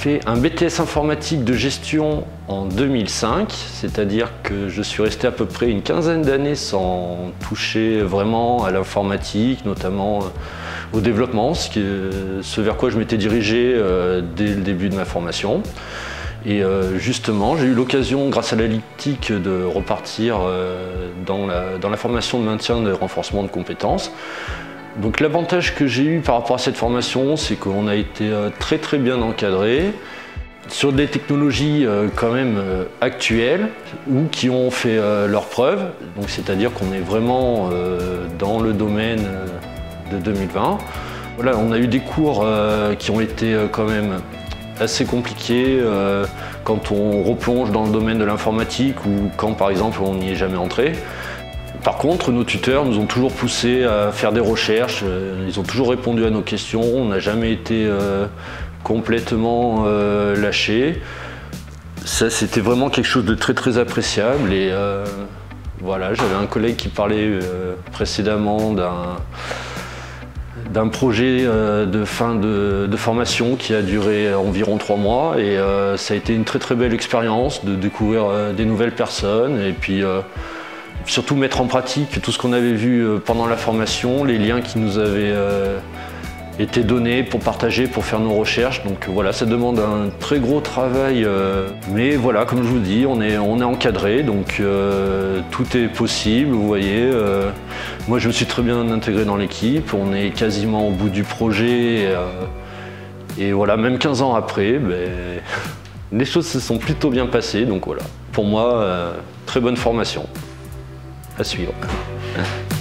fait un BTS informatique de gestion en 2005, c'est-à-dire que je suis resté à peu près une quinzaine d'années sans toucher vraiment à l'informatique, notamment au développement, ce vers quoi je m'étais dirigé dès le début de ma formation. Et justement, j'ai eu l'occasion, grâce à l'analytique, de repartir dans la formation de maintien et de renforcement de compétences. Donc l'avantage que j'ai eu par rapport à cette formation, c'est qu'on a été très bien encadré sur des technologies quand même actuelles ou qui ont fait leurs preuves. Donc c'est-à-dire qu'on est vraiment dans le domaine de 2020. Voilà, on a eu des cours qui ont été quand même assez compliqués quand on replonge dans le domaine de l'informatique ou quand par exemple on n'y est jamais entré. Par contre, nos tuteurs nous ont toujours poussé à faire des recherches, ils ont toujours répondu à nos questions, on n'a jamais été complètement lâchés. Ça, c'était vraiment quelque chose de très appréciable. Et voilà, j'avais un collègue qui parlait précédemment d'un projet de fin de formation qui a duré environ 3 mois. Et ça a été une très belle expérience de découvrir des nouvelles personnes. Et puis, surtout mettre en pratique tout ce qu'on avait vu pendant la formation, les liens qui nous avaient été donnés pour partager, pour faire nos recherches. Donc voilà, ça demande un très gros travail. Mais voilà, comme je vous dis, on est encadré, donc tout est possible, vous voyez. Moi, je me suis très bien intégré dans l'équipe, on est quasiment au bout du projet. Et voilà, même 15 ans après, les choses se sont plutôt bien passées. Donc voilà, pour moi, très bonne formation. À suivre.